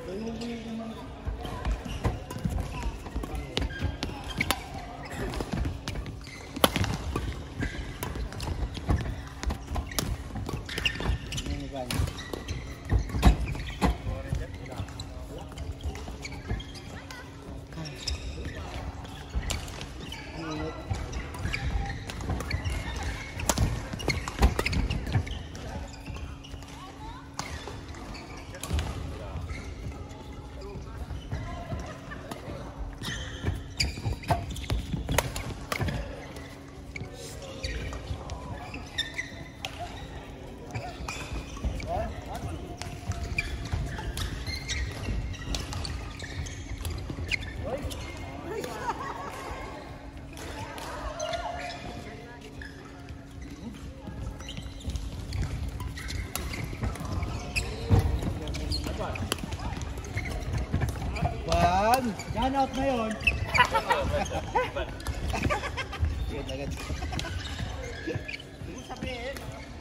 Yan out na yun. Yun agad. Sabihin.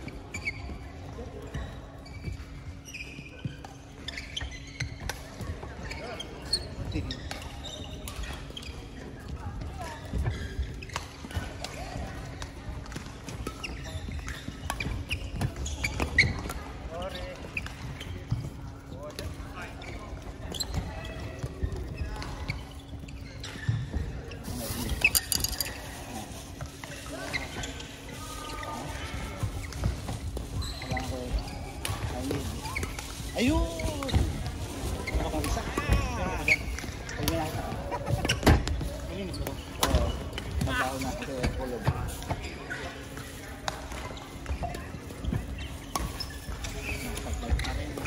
Ayun! Nakakabisa. Ayun na ako. Malinis mo? Oo. Magkaon na sa kulog. Nakapag na rin.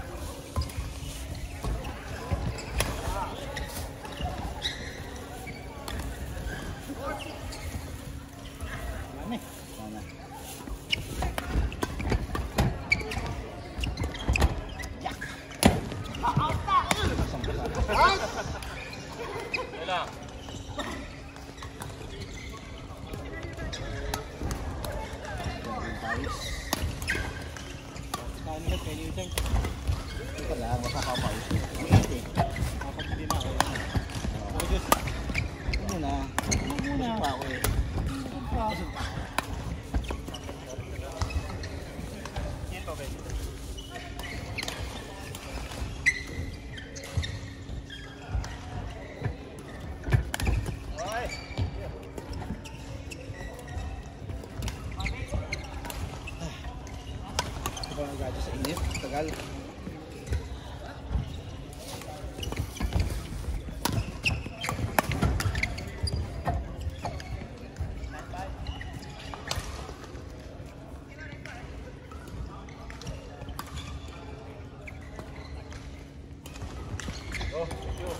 Mami. Sana. Wala. Kanina pwede ito. Ito lang, masakapawis. Ang ito eh. Kapag hindi na ako. Ito muna. Ito muna. Pa ako eh. Pasok pa. Yan pa ba? Ito ang gadyo sa init, tagal. Oh, thank you.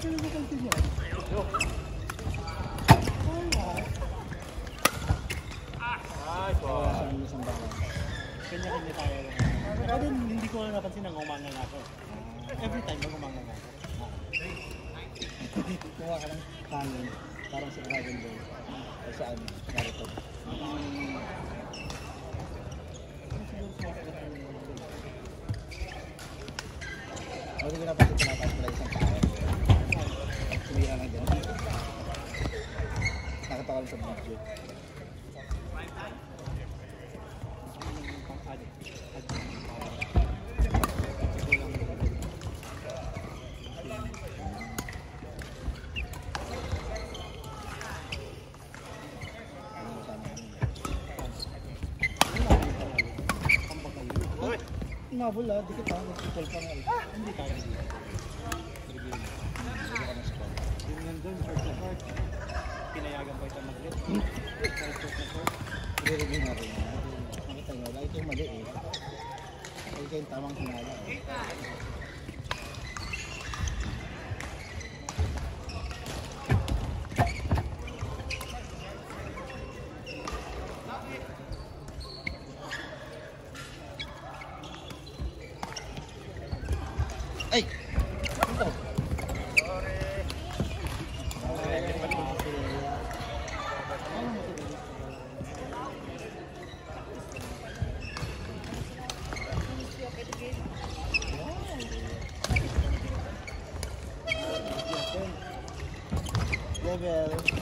ka nagkakalito niya. Ay, so. Isang bago. Kanya-kanya tayo lang. Pero din, hindi ko na napansin ang umangang ako. Every time mag umangang ako. Kuha ka ng hangin. Parang sa Dragon Ball. O saan? Naruto. Hindi ko napansin tinataas pala isang tao. Sumira lang din. Nakatawa lang sa video. Mabul ah, dikit ah, nag-equal pa nga eh. Hindi tayo dito. Hindi ka na score. Yung nandun, short na short. Pinayagan pa itong mag-lit. Short na short. I-review na rin. Nakita nyo, lagi kayong mali eh. Lagi kayong tamang hinala eh. Ay! Ito! Level